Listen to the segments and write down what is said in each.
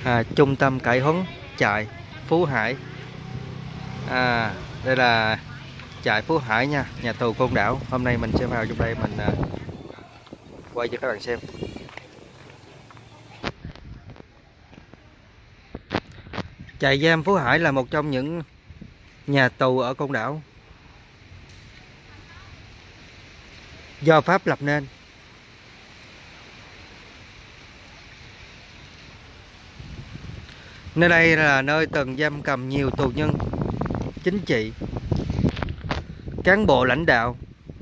Trung tâm cải huấn trại Phú Hải. Đây là trại Phú Hải nha, nhà tù Côn Đảo. Hôm nay mình sẽ vào trong đây mình quay cho các bạn xem. Trại giam Phú Hải là một trong những nhà tù ở Côn Đảo do Pháp lập nên. Nơi đây là nơi từng giam cầm nhiều tù nhân chính trị, cán bộ lãnh đạo.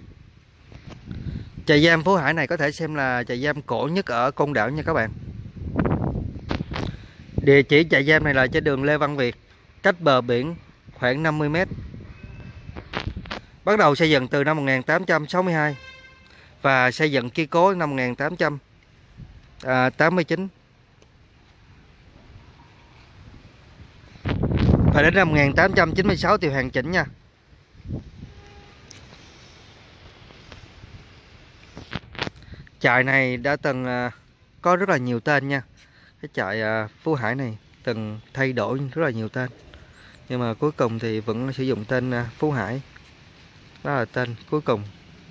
Trại giam Phú Hải này có thể xem là trại giam cổ nhất ở Côn Đảo nha các bạn. Địa chỉ trại giam này là trên đường Lê Văn Việt, cách bờ biển khoảng 50 m. Bắt đầu xây dựng từ năm 1862 và xây dựng kiên cố năm 1889. Và đến năm 1896 thì hoàn chỉnh nha. Trại này đã từng có rất là nhiều tên nha. Cái trại Phú Hải này từng thay đổi rất là nhiều tên, nhưng mà cuối cùng thì vẫn sử dụng tên Phú Hải. Đó là tên cuối cùng.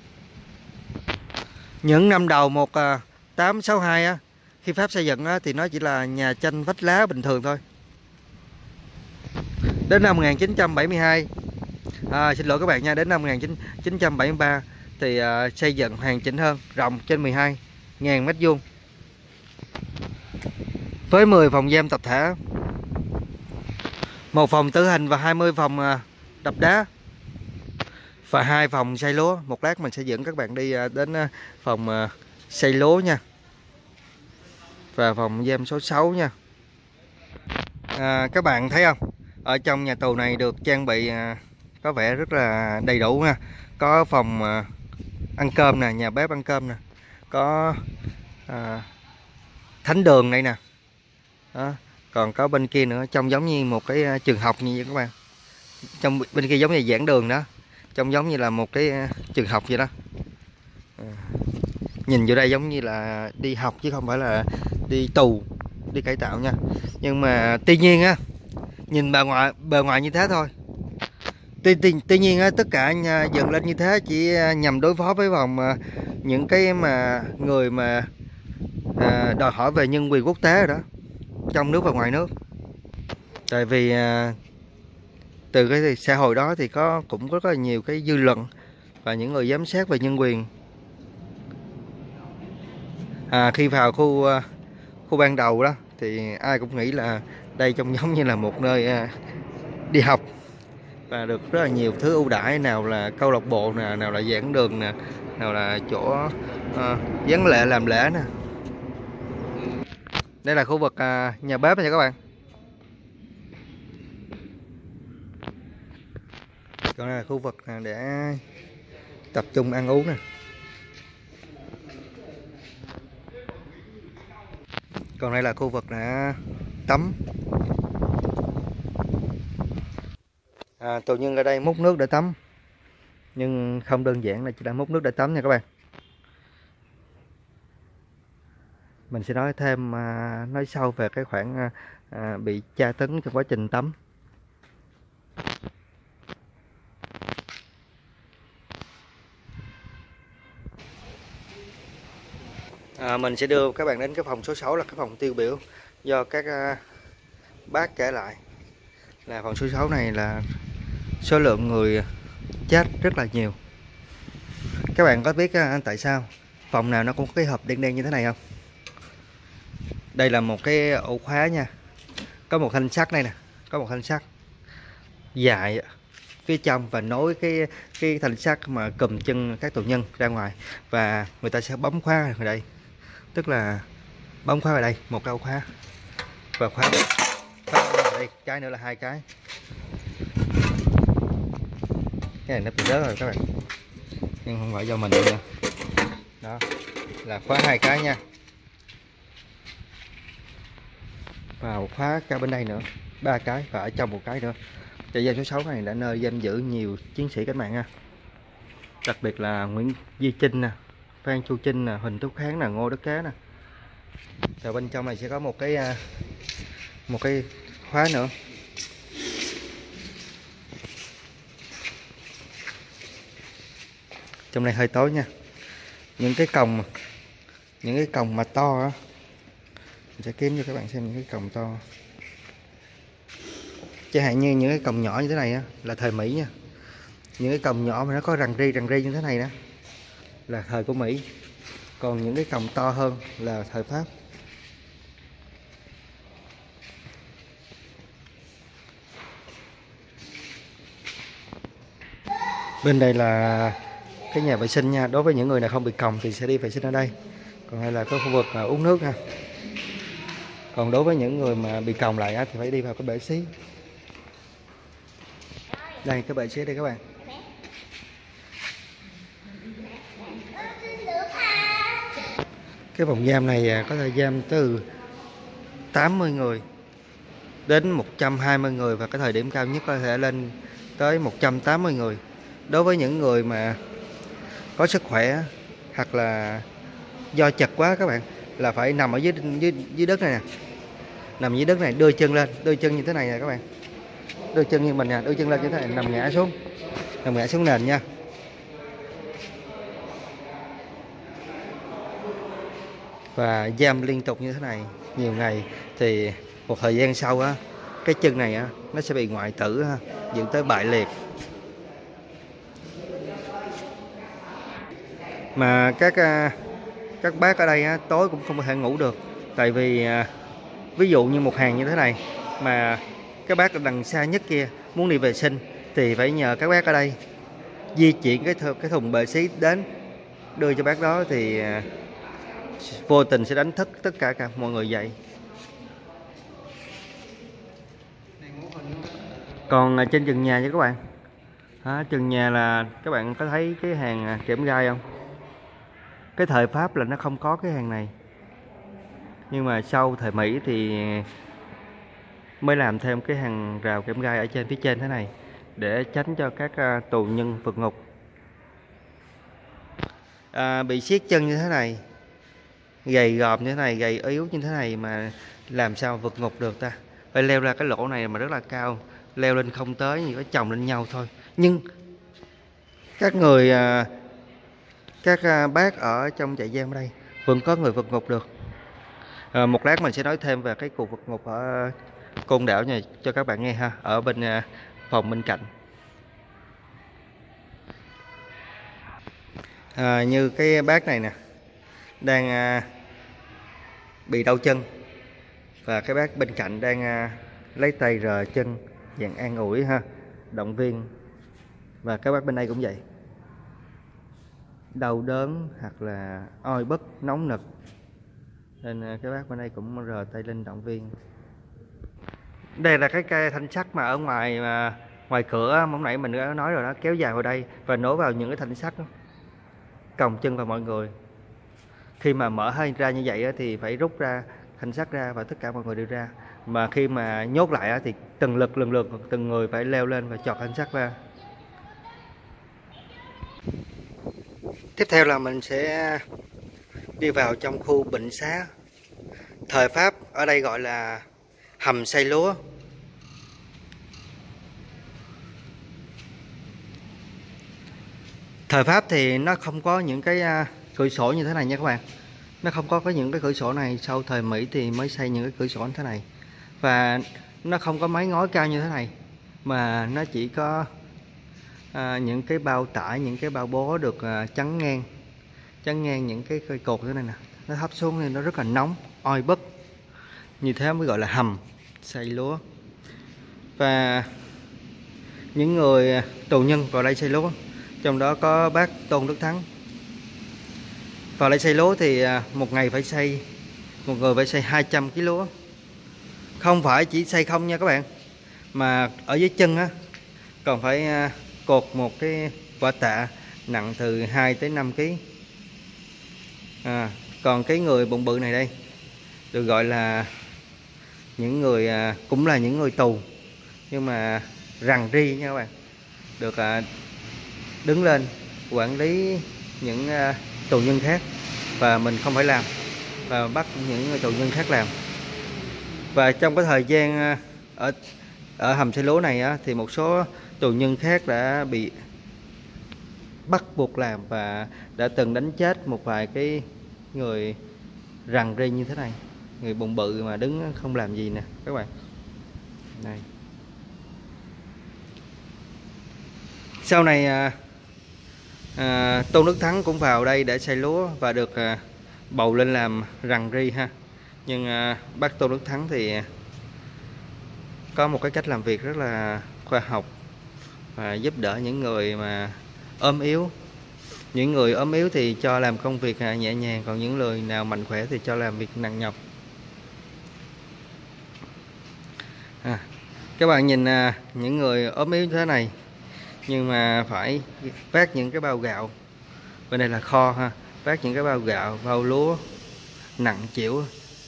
Những năm đầu 1862 á, khi Pháp xây dựng á, thì nó chỉ là nhà tranh vách lá bình thường thôi. Đến năm 1972, xin lỗi các bạn nha, đến năm 1973 thì xây dựng hoàn chỉnh hơn, rộng trên 12.000 m², với 10 phòng giam tập thể, 1 phòng tử hình và 20 phòng đập đá và 2 phòng xay lúa. Một lát mình sẽ dẫn các bạn đi đến phòng xay lúa nha, và phòng giam số 6 nha. Các bạn thấy không, ở trong nhà tù này được trang bị có vẻ rất là đầy đủ nha. Có phòng ăn cơm nè, nhà bếp ăn cơm nè, có thánh đường đây nè. Đó. Còn có bên kia nữa, trông giống như một cái trường học như vậy các bạn. Trong bên kia giống như giảng đường đó, trông giống như là một cái trường học vậy đó. Nhìn vô đây giống như là đi học chứ không phải là đi tù, đi cải tạo nha. Nhưng mà tuy nhiên á, nhìn bề ngoài như thế thôi. Tuy nhiên á, tất cả dựng lên như thế chỉ nhằm đối phó với những cái mà người mà đòi hỏi về nhân quyền quốc tế rồi đó, trong nước và ngoài nước. Tại vì từ cái xã hội đó thì cũng có rất là nhiều cái dư luận và những người giám sát về nhân quyền. Khi vào khu ban đầu đó thì ai cũng nghĩ là đây trông giống như là một nơi đi học và được rất là nhiều thứ ưu đãi, nào là câu lạc bộ nè, nào là giảng đường nè, nào là chỗ giáng lệ làm lễ nè. Đây là khu vực nhà bếp nha các bạn. Còn đây là khu vực để tập trung ăn uống nè. Còn đây là khu vực để tắm. Tù nhân ở đây múc nước để tắm, nhưng không đơn giản là chỉ là múc nước để tắm nha các bạn. Mình sẽ nói thêm, nói sâu về cái khoản bị tra tấn trong quá trình tắm. Mình sẽ đưa các bạn đến cái phòng số 6 là cái phòng tiêu biểu do các bác kể lại. Là phòng số 6 này là số lượng người chết rất là nhiều. Các bạn có biết tại sao phòng nào nó cũng có cái hộp đen đen như thế này không? Đây là một cái ổ khóa nha. Có một thanh sắt đây nè, có một thanh sắt dài phía trong và nối cái thanh sắt mà cùm chân các tù nhân ra ngoài, và người ta sẽ bấm khóa ở đây. Tức là bấm khóa vào đây, một cái ổ khóa, và khóa ở đây, cái nữa là 2 cái. Cái này nó bị rớt rồi các bạn, nhưng không phải do mình nữa. Đó là khóa 2 cái nha, và một khóa cả bên đây nữa, 3 cái, và ở trong một cái nữa. Trại giam số 6 này đã nơi giam giữ nhiều chiến sĩ cách mạng nha, đặc biệt là Nguyễn Duy Trinh nè, Phan Chu Trinh nè, Huỳnh Thúc Kháng nè, Ngô Đức Kế nè. Và bên trong này sẽ có một cái một cái khóa nữa. Trong này hơi tối nha. Những cái còng mà to á, mình sẽ kiếm cho các bạn xem những cái còng to. Chẳng hạn như những cái còng nhỏ như thế này á là thời Mỹ nha. Những cái còng nhỏ mà nó có rằn ri như thế này đó là thời của Mỹ. Còn những cái còng to hơn là thời Pháp. Bên đây là cái nhà vệ sinh nha. Đối với những người nào không bị còng thì sẽ đi vệ sinh ở đây. Còn đây là cái khu vực uống nước ha. Còn đối với những người mà bị còng lại á, thì phải đi vào cái bể xí. Đây cái bể xí đây các bạn. Cái phòng giam này có thể giam từ 80 người đến 120 người, và cái thời điểm cao nhất có thể lên tới 180 người. Đối với những người mà có sức khỏe hoặc là do chật quá các bạn, là phải nằm ở dưới đất này nè. Nằm dưới đất này, đưa chân lên, đưa chân như thế này nè các bạn. Đưa chân như mình nè, đưa chân lên như thế này, nằm ngã xuống nền nha. Và giam liên tục như thế này nhiều ngày thì một thời gian sau á, cái chân này á nó sẽ bị hoại tử ha, dẫn tới bại liệt. Mà các bác ở đây á, tối cũng không có thể ngủ được, tại vì ví dụ như một hàng như thế này mà các bác ở đằng xa nhất kia muốn đi vệ sinh thì phải nhờ các bác ở đây di chuyển cái thùng bệ xí đến đưa cho bác đó, thì vô tình sẽ đánh thức tất cả mọi người dậy. Còn trên trần nhà nha các bạn, trần nhà là các bạn có thấy cái hàng kẽm gai không? Cái thời Pháp là nó không có cái hàng này, nhưng mà sau thời Mỹ thì mới làm thêm cái hàng rào kẽm gai ở trên phía trên thế này để tránh cho các tù nhân vượt ngục bị siết chân như thế này, gầy gòm như thế này, gầy yếu như thế này mà làm sao vượt ngục được ta? Phải leo ra cái lỗ này mà rất là cao, leo lên không tới, chỉ có chồng lên nhau thôi. Nhưng các bác ở trong trại giam ở đây vẫn có người vượt ngục được. Một lát mình sẽ nói thêm về cái cuộc vượt ngục ở Côn Đảo này cho các bạn nghe ha, ở bên phòng bên cạnh. Như cái bác này nè, đang bị đau chân, và cái bác bên cạnh đang lấy tay rờ chân, dạng an ủi ha, động viên. Và các bác bên đây cũng vậy, đau đớn hoặc là oi bức, nóng nực, nên các bác bên đây cũng rờ tay lên động viên. Đây là cái cây thanh sắt mà ở ngoài cửa lúc nãy mình đã nói rồi đó, kéo dài vào đây và nối vào những cái thanh sắt đó, còng chân vào mọi người. Khi mà mở hơi ra như vậy thì phải rút ra thanh sắt ra và tất cả mọi người đều ra. Mà khi mà nhốt lại thì lần lượt từng người phải leo lên và chọt thanh sắt ra. Tiếp theo là mình sẽ đi vào trong khu bệnh xá. Thời Pháp ở đây gọi là hầm xay lúa. Thời Pháp thì nó không có những cái cửa sổ như thế này nha các bạn. Nó không có những cái cửa sổ này. Sau thời Mỹ thì mới xây những cái cửa sổ như thế này. Và nó không có mái ngói cao như thế này, mà nó chỉ có những cái bao tải, những cái bao bố được chắn ngang những cái cây cột thế này nè. Nó thấp xuống nên nó rất là nóng, oi bức. Như thế mới gọi là hầm xay lúa. Và những người tù nhân vào đây xay lúa, trong đó có bác Tôn Đức Thắng. Vào đây xay lúa thì một ngày phải xay, một người phải xay 200 kg lúa. Không phải chỉ xay không nha các bạn, mà ở dưới chân á còn phải cột một cái quả tạ nặng từ 2 tới 5 kg. Còn cái người bụng bự này đây được gọi là những người cũng là những người tù, nhưng mà rằn ri nha các bạn, được đứng lên quản lý những tù nhân khác, và mình không phải làm, và bắt những tù nhân khác làm. Và trong cái thời gian ở ở hầm xe lúa này á, thì một số tù nhân khác đã bị bắt buộc làm và đã từng đánh chết một vài cái người rằn ri như thế này, người bụng bự mà đứng không làm gì nè các bạn. Này. Sau này Tôn Đức Thắng cũng vào đây để xây lúa và được bầu lên làm rằn ri ha. Nhưng bác Tôn Đức Thắng thì có một cái cách làm việc rất là khoa học và giúp đỡ những người mà ốm yếu. Những người ốm yếu thì cho làm công việc nhẹ nhàng, còn những người nào mạnh khỏe thì cho làm việc nặng nhọc. Các bạn nhìn những người ốm yếu như thế này nhưng mà phải vác những cái bao gạo. Bên đây là kho ha, vác những cái bao gạo, bao lúa nặng chịu.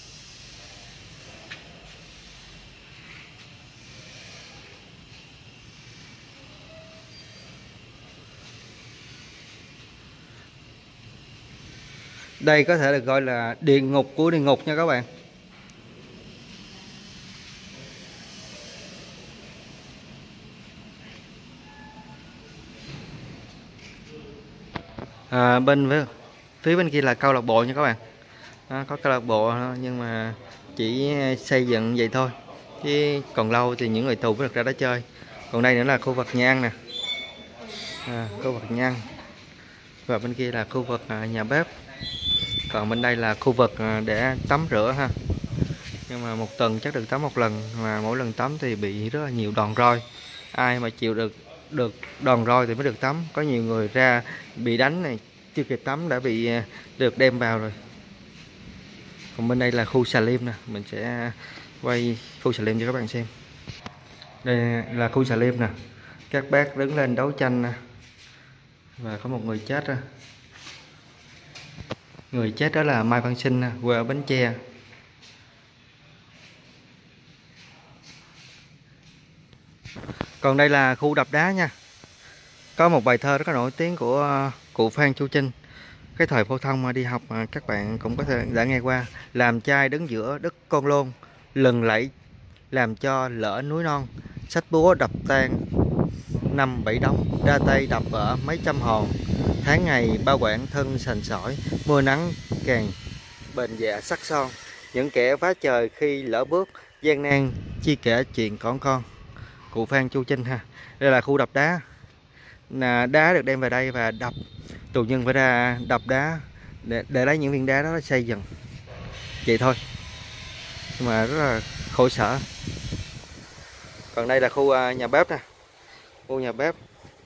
Đây có thể được gọi là địa ngục của địa ngục nha các bạn. Phía bên kia là câu lạc bộ nha các bạn. Có câu lạc bộ nhưng mà chỉ xây dựng vậy thôi, chứ còn lâu thì những người tù mới được ra đó chơi. Còn đây nữa là khu vực nhà ăn nè, khu vực nhà ăn. Và bên kia là khu vực nhà bếp. Còn bên đây là khu vực để tắm rửa ha. Nhưng mà một tuần chắc được tắm một lần, mà mỗi lần tắm thì bị rất là nhiều đòn roi. Ai mà chịu được đòn roi thì mới được tắm. Có nhiều người ra bị đánh này chưa kịp tắm đã bị được đem vào rồi. Còn bên đây là khu xà lim nè, mình sẽ quay khu xà lim cho các bạn xem. Đây là khu xà lim nè, các bác đứng lên đấu tranh nè. Và có một người chết ra. Người chết đó là Mai Văn Sinh nè, quê ở Bến Tre. Còn đây là khu đập đá nha. Có một bài thơ rất là nổi tiếng của cụ Phan Chu Trinh. Cái thời phổ thông mà đi học mà các bạn cũng có thể đã nghe qua. Làm trai đứng giữa đất con lôn, lừng lẫy làm cho lỡ núi non. Sách búa đập tan năm bảy đống, ra tay đập ở mấy trăm hòn. Tháng ngày bao quản thân sành sỏi, mưa nắng càng bền dạ sắc son. Những kẻ phá trời khi lỡ bước, gian nan chi kể chuyện con. Cụ Phan Chu Trinh ha. Đây là khu đập đá. Đá được đem về đây và đập, tù nhân phải ra đập đá để lấy những viên đá đó xây dựng vậy thôi, nhưng mà rất là khổ sở. Còn đây là khu nhà bếp nè, khu nhà bếp.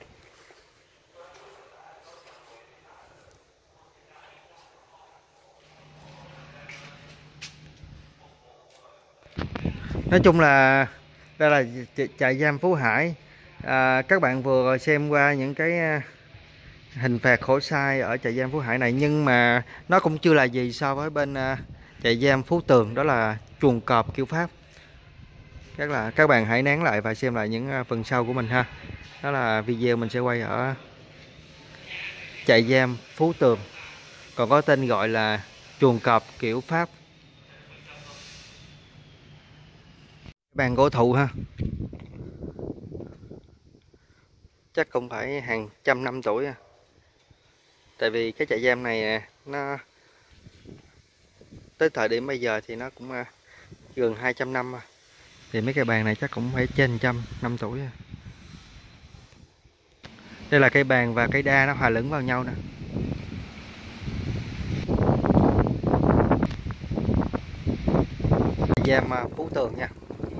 Nói chung là đây là trại giam Phú Hải. Các bạn vừa xem qua những cái hình phạt khổ sai ở trại giam Phú Hải này, nhưng mà nó cũng chưa là gì so với bên trại giam Phú Tường, đó là chuồng cọp kiểu Pháp. Các bạn hãy nán lại và xem lại những phần sau của mình ha. Đó là video mình sẽ quay ở trại giam Phú Tường, còn có tên gọi là chuồng cọp kiểu Pháp. Bàn gỗ thụ ha, chắc cũng phải hàng trăm năm tuổi à. Tại vì cái trại giam này nó tới thời điểm bây giờ thì nó cũng gần 200 năm à. Thì mấy cây bàn này chắc cũng phải trên 100 năm tuổi à. Đây là cây bàn và cây đa nó hòa lẫn vào nhau nè. Trại giam Phú Tường nha.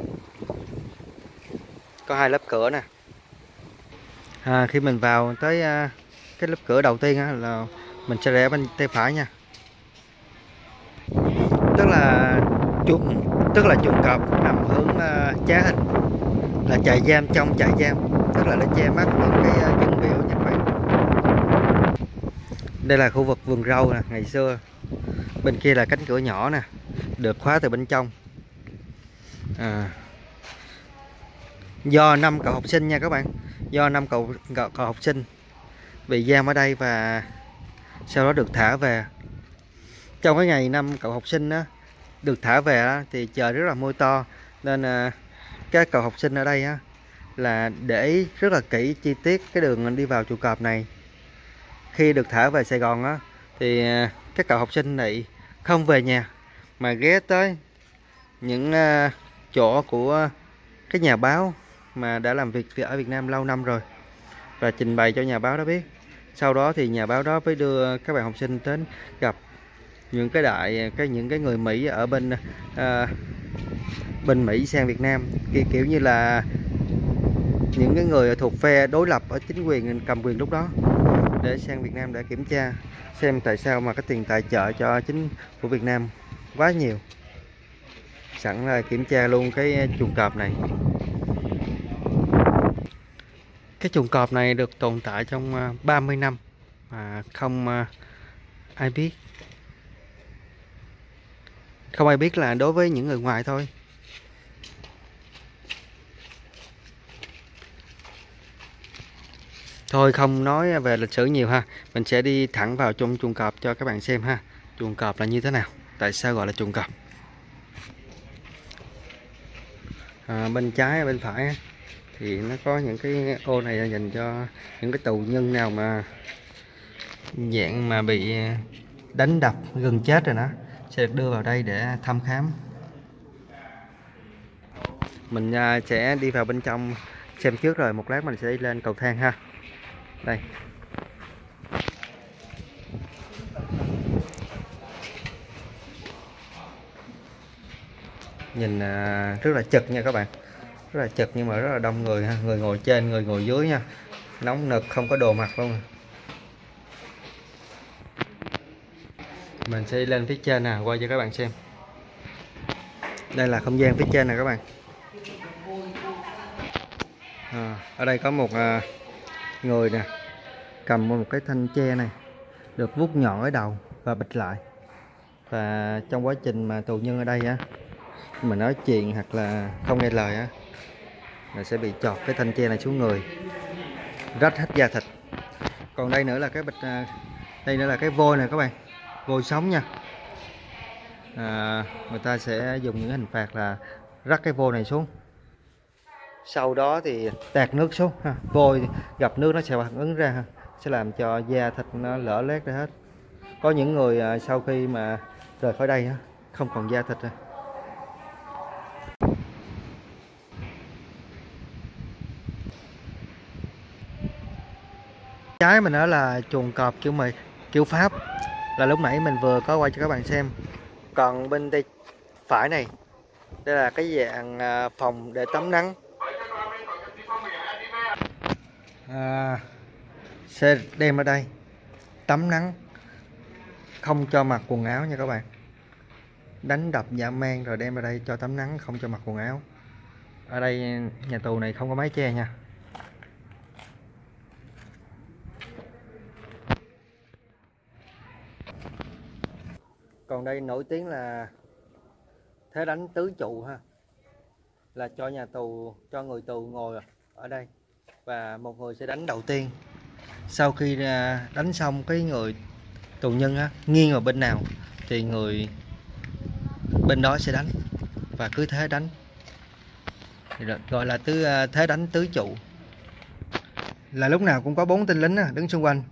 Có 2 lớp cửa nè. Khi mình vào tới cái lớp cửa đầu tiên là mình sẽ rẽ bên tay phải nha. Tức là chuồng cọp nằm hướng trá hình, là trại giam trong trại giam, tức là để che mắt những cái dân biểu nha các bạn. Đây là khu vực vườn rau nè, ngày xưa. Bên kia là cánh cửa nhỏ nè, được khóa từ bên trong. Do 5 cậu học sinh nha các bạn, do 5 cậu học sinh bị giam ở đây và sau đó được thả về. Trong cái ngày 5 cậu học sinh đó được thả về á, thì trời rất là mưa to, nên các cậu học sinh ở đây á, là để ý rất là kỹ chi tiết cái đường đi vào chuồng cọp này. Khi được thả về Sài Gòn á, thì các cậu học sinh này không về nhà mà ghé tới những chỗ của cái nhà báo mà đã làm việc ở Việt Nam lâu năm rồi, và trình bày cho nhà báo đó biết. Sau đó thì nhà báo đó mới đưa các bạn học sinh đến gặp những những cái người Mỹ ở bên Mỹ sang Việt Nam, kiểu như là những cái người thuộc phe đối lập ở chính quyền cầm quyền lúc đó, để sang Việt Nam để kiểm tra xem tại sao mà cái tiền tài trợ cho chính của Việt Nam quá nhiều. Sẵn là kiểm tra luôn cái chuồng cọp này. Cái chuồng cọp này được tồn tại trong 30 năm mà không ai biết. Không ai biết là đối với những người ngoài thôi. Thôi không nói về lịch sử nhiều ha. Mình sẽ đi thẳng vào trong chuồng cọp cho các bạn xem ha. Chuồng cọp là như thế nào? Tại sao gọi là chuồng cọp? Bên trái bên phải thì nó có những cái ô này là dành cho những cái tù nhân nào mà dạng mà bị đánh đập gần chết rồi đó, sẽ được đưa vào đây để thăm khám. Mình sẽ đi vào bên trong xem trước, rồi một lát mình sẽ đi lên cầu thang ha. Đây. Nhìn rất là chật nha các bạn. Rất là chật nhưng mà rất là đông người ha. Người ngồi trên, người ngồi dưới nha. Nóng nực, không có đồ mặc luôn. Mình sẽ đi lên phía trên nè, quay cho các bạn xem. Đây là không gian phía trên nè các bạn. Ở đây có một người nè, cầm một cái thanh tre này, được vuốt nhọn ở đầu và bịt lại. Và trong quá trình mà tù nhân ở đây á, mà nói chuyện hoặc là không nghe lời á, là sẽ bị chọt cái thanh tre này xuống người, rách hết da thịt. Còn đây nữa là cái bịch, đây nữa là cái vôi này các bạn, vôi sống nha. Người ta sẽ dùng những hình phạt là rắc cái vôi này xuống, sau đó thì tạt nước xuống ha. Vôi gặp nước nó sẽ phản ứng ra ha, sẽ làm cho da thịt nó lở loét ra hết. Có những người sau khi mà rời khỏi đây á, không còn da thịt rồi. Trái mình nói là chuồng cọp kiểu Pháp, là lúc nãy mình vừa có quay cho các bạn xem. Còn bên tay phải này, đây là cái dạng phòng để tắm nắng. Sẽ đem ở đây tắm nắng, không cho mặc quần áo nha các bạn. Đánh đập dã man rồi đem ở đây cho tắm nắng, không cho mặc quần áo. Ở đây nhà tù này không có mái che nha. Còn đây nổi tiếng là thế đánh tứ trụ ha, là cho nhà tù, cho người tù ngồi ở đây và một người sẽ đánh đầu tiên. Sau khi đánh xong, cái người tù nhân á, nghiêng vào bên nào thì người bên đó sẽ đánh, và cứ thế đánh, gọi là thế đánh tứ trụ. Là lúc nào cũng có 4 tên lính đứng xung quanh.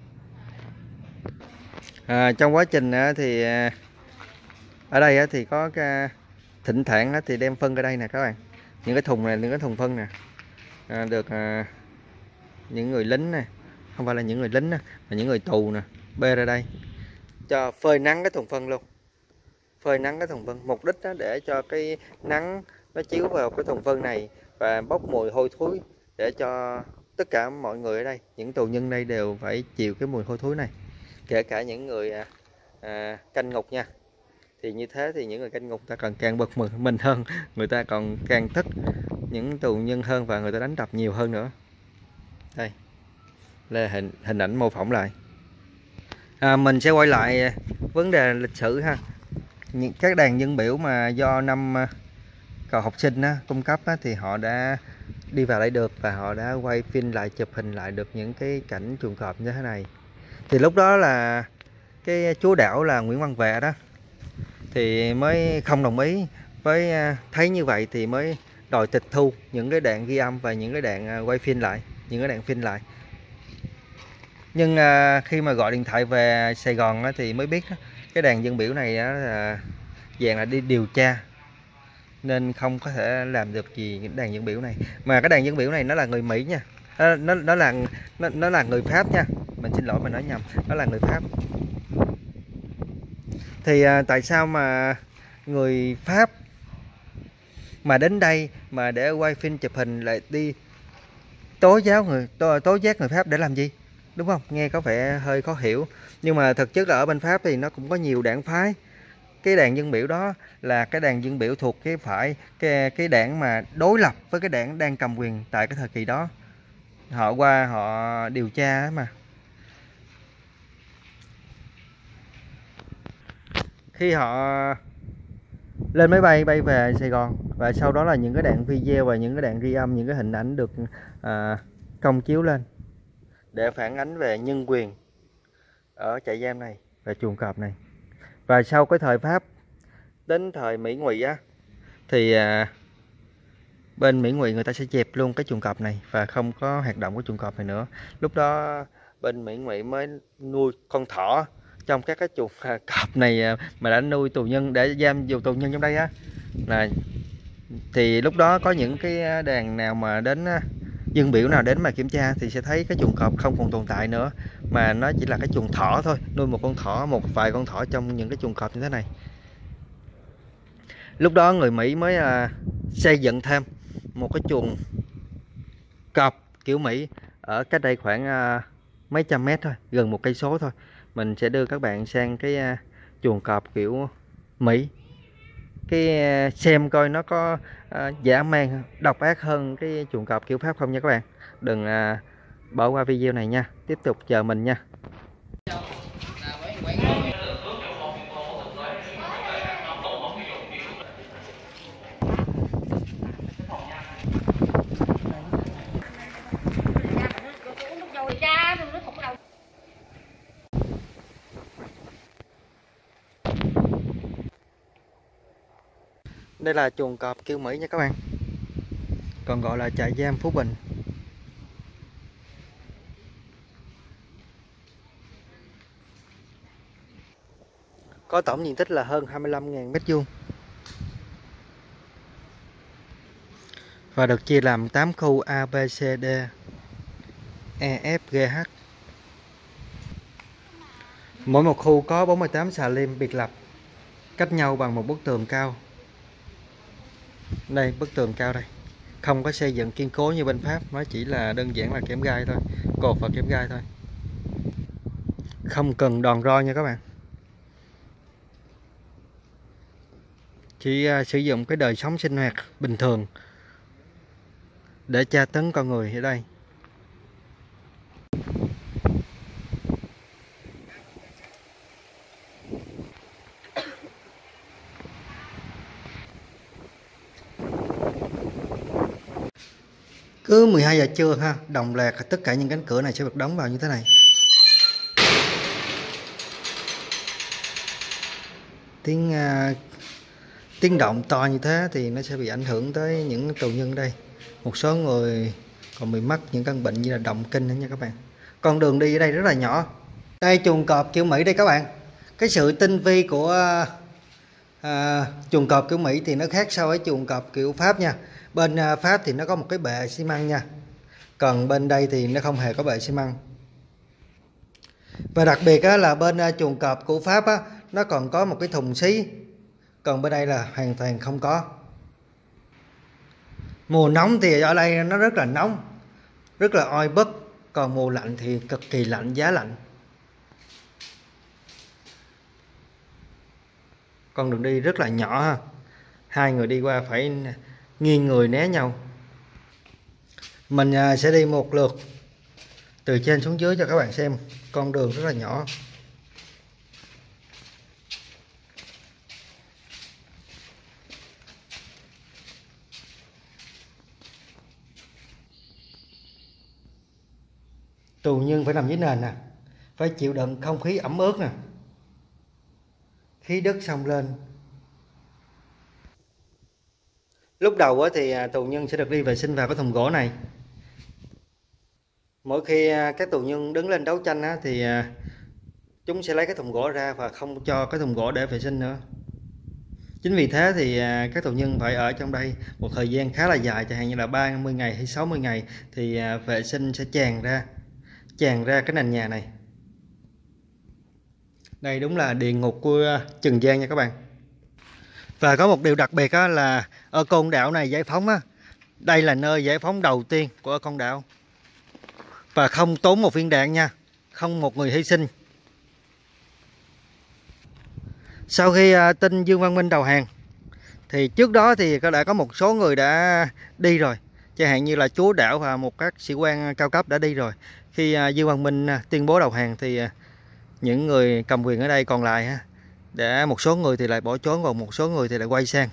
Trong quá trình thì ở đây thì có cái thỉnh thoảng thì đem phân ở đây nè các bạn. Những cái thùng này, những cái thùng phân nè, được những người lính nè, không phải là những người lính nè, mà những người tù nè, bê ra đây cho phơi nắng cái thùng phân luôn. Phơi nắng cái thùng phân, mục đích đó để cho cái nắng nó chiếu vào cái thùng phân này và bốc mùi hôi thối, để cho tất cả mọi người ở đây, những tù nhân đây đều phải chịu cái mùi hôi thối này, kể cả những người canh ngục nha. Thì như thế thì những người canh ngục ta còn càng bực mình hơn, người ta còn càng thích những tù nhân hơn, và người ta đánh đập nhiều hơn nữa. Đây là hình ảnh mô phỏng lại. Mình sẽ quay lại vấn đề lịch sử ha. Các đàn dân biểu mà do năm cậu học sinh cung cấp thì họ đã đi vào đây được, và họ đã quay phim lại, chụp hình lại được những cái cảnh chuồng cọp như thế này. Thì lúc đó là cái chúa đảo là Nguyễn Văn Vệ đó, thì mới không đồng ý với thấy như vậy thì mới đòi tịch thu những cái đoạn ghi âm và những cái đoạn quay phim lại, những cái đoạn phim lại. Nhưng khi mà gọi điện thoại về Sài Gòn thì mới biết cái đàn dân biểu này là dạng là đi điều tra nên không có thể làm được gì cái đàn dân biểu này. Mà cái đàn dân biểu này nó là người Mỹ nha, nó là người Pháp nha, mình xin lỗi mình nói nhầm, nó là người Pháp. Thì tại sao mà người Pháp mà đến đây mà để quay phim chụp hình lại đi tố giác người Pháp để làm gì, đúng không? Nghe có vẻ hơi khó hiểu, nhưng mà thực chất là ở bên Pháp thì nó cũng có nhiều đảng phái. Cái đàn dân biểu đó là cái đàn dân biểu thuộc cái đảng mà đối lập với cái đảng đang cầm quyền tại cái thời kỳ đó. Họ qua họ điều tra mà. Khi họ lên máy bay bay về Sài Gòn và sau đó là những cái đoạn video và những cái đoạn ghi âm, những cái hình ảnh được công chiếu lên để phản ánh về nhân quyền ở trại giam này và chuồng cọp này. Và sau cái thời Pháp đến thời Mỹ Ngụy thì bên Mỹ Ngụy người ta sẽ dẹp luôn cái chuồng cọp này và không có hoạt động của chuồng cọp này nữa. Lúc đó bên Mỹ Ngụy mới nuôi con thỏ trong các cái chuồng cọp này mà đã nuôi tù nhân để giam dù tù nhân trong đây là thì lúc đó có những cái đàn nào mà đến dân biểu nào đến mà kiểm tra thì sẽ thấy cái chuồng cọp không còn tồn tại nữa, mà nó chỉ là cái chuồng thỏ thôi, nuôi một con thỏ, một vài con thỏ trong những cái chuồng cọp như thế này. Lúc đó người Mỹ mới xây dựng thêm một cái chuồng cọp kiểu Mỹ ở cách đây khoảng mấy trăm mét thôi, gần 1 cây số thôi. Mình sẽ đưa các bạn sang cái chuồng cọp kiểu Mỹ, cái xem coi nó có dã man độc ác hơn cái chuồng cọp kiểu Pháp không nha các bạn. Đừng bỏ qua video này nha, tiếp tục chờ mình nha. Đây là chuồng cọp kiểu Mỹ nha các bạn, còn gọi là trại giam Phú Bình. Có tổng diện tích là hơn 25.000 m². Và được chia làm 8 khu A, B, C, D, E, F, G, H. Mỗi một khu có 48 xà lim biệt lập, cách nhau bằng một bức tường cao. Đây, bức tường cao đây. Không có xây dựng kiên cố như bên Pháp, nó chỉ là đơn giản là kẽm gai thôi, cột và kẽm gai thôi. Không cần đòn roi nha các bạn. Chỉ sử dụng cái đời sống sinh hoạt bình thường để tra tấn con người ở đây. Cứ 12 giờ trưa đồng loạt tất cả những cánh cửa này sẽ được đóng vào như thế này. Tiếng động to như thế thì nó sẽ bị ảnh hưởng tới những tù nhân đây. Một số người còn bị mắc những căn bệnh như là động kinh nữa nha các bạn. Con đường đi ở đây rất là nhỏ. Đây chuồng cọp kiểu Mỹ đây các bạn. Cái sự tinh vi của chuồng cọp kiểu Mỹ thì nó khác so với chuồng cọp kiểu Pháp nha. Bên Pháp thì nó có một cái bệ xi măng nha, còn bên đây thì nó không hề có bệ xi măng. Và đặc biệt là bên chuồng cọp của Pháp nó còn có một cái thùng xí, còn bên đây là hoàn toàn không có. Mùa nóng thì ở đây nó rất là nóng, rất là oi bức, còn mùa lạnh thì cực kỳ lạnh, giá lạnh. Con đường đi rất là nhỏ hai người đi qua phải nghiêng người né nhau. Mình sẽ đi một lượt từ trên xuống dưới cho các bạn xem. Con đường rất là nhỏ. Tù nhân phải nằm dưới nền nè, phải chịu đựng không khí ẩm ướt nè, khí đất xông lên Lúc đầu thì tù nhân sẽ được đi vệ sinh vào cái thùng gỗ này. Mỗi khi các tù nhân đứng lên đấu tranh thì chúng sẽ lấy cái thùng gỗ ra và không cho cái thùng gỗ để vệ sinh nữa. Chính vì thế thì các tù nhân phải ở trong đây một thời gian khá là dài, chẳng hạn như là 30 ngày hay 60 ngày thì vệ sinh sẽ tràn ra cái nền nhà này. Đây đúng là địa ngục của Trần gian nha các bạn. Và có một điều đặc biệt là ở Côn Đảo này giải phóng đây là nơi giải phóng đầu tiên của Côn Đảo. Và không tốn một viên đạn nha, không một người hy sinh. Sau khi tin Dương Văn Minh đầu hàng thì trước đó thì đã có một số người đã đi rồi, chẳng hạn như là chúa Đảo và một các sĩ quan cao cấp đã đi rồi. Khi Dương Văn Minh tuyên bố đầu hàng thì những người cầm quyền ở đây còn lại để một số người thì lại bỏ trốn, còn một số người thì lại quay sang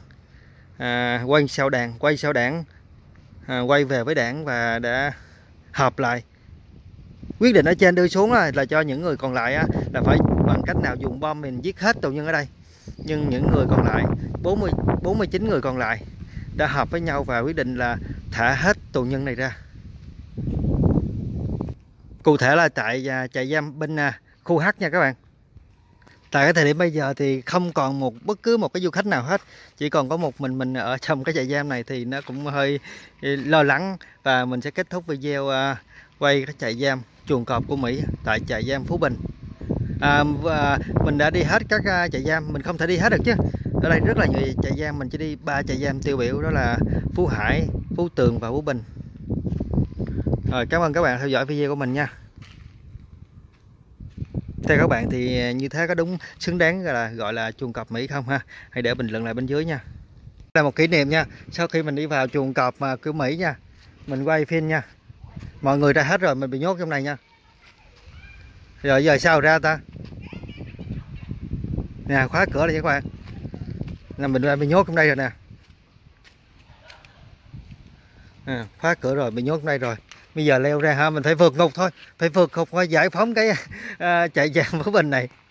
quay sau đảng, quay về với đảng và đã họp lại. Quyết định ở trên đưa xuống là cho những người còn lại là phải bằng cách nào dùng bom mình giết hết tù nhân ở đây. Nhưng những người còn lại, 49 người còn lại đã họp với nhau và quyết định là thả hết tù nhân này ra. Cụ thể là tại trại giam bên khu H nha các bạn. Tại cái thời điểm bây giờ thì không còn bất cứ một cái du khách nào hết, chỉ còn có một mình ở trong cái trại giam này thì nó cũng hơi lo lắng. Và mình sẽ kết thúc video quay cái trại giam chuồng cọp của Mỹ tại trại giam Phú Bình. Và mình đã đi hết các trại giam, mình không thể đi hết được chứ. Ở đây rất là nhiều trại giam, mình chỉ đi 3 trại giam tiêu biểu, đó là Phú Hải, Phú Tường và Phú Bình. Rồi, cảm ơn các bạn theo dõi video của mình nha. Theo các bạn thì như thế có đúng xứng đáng là gọi là chuồng cọp Mỹ không ha? Hãy để bình luận lại bên dưới nha. Đây là một kỷ niệm nha. Sau khi mình đi vào chuồng cọp của Mỹ nha, mình quay phim nha. Mọi người ra hết rồi, mình bị nhốt trong này nha. Rồi giờ sao ra ta? Nè, khóa cửa đây các bạn. Là mình bị nhốt trong đây rồi nè. Khóa cửa rồi, bị nhốt trong đây rồi. Bây giờ leo ra mình phải vượt ngục thôi, phải vượt ngục giải phóng cái trại giam Phú Bình này.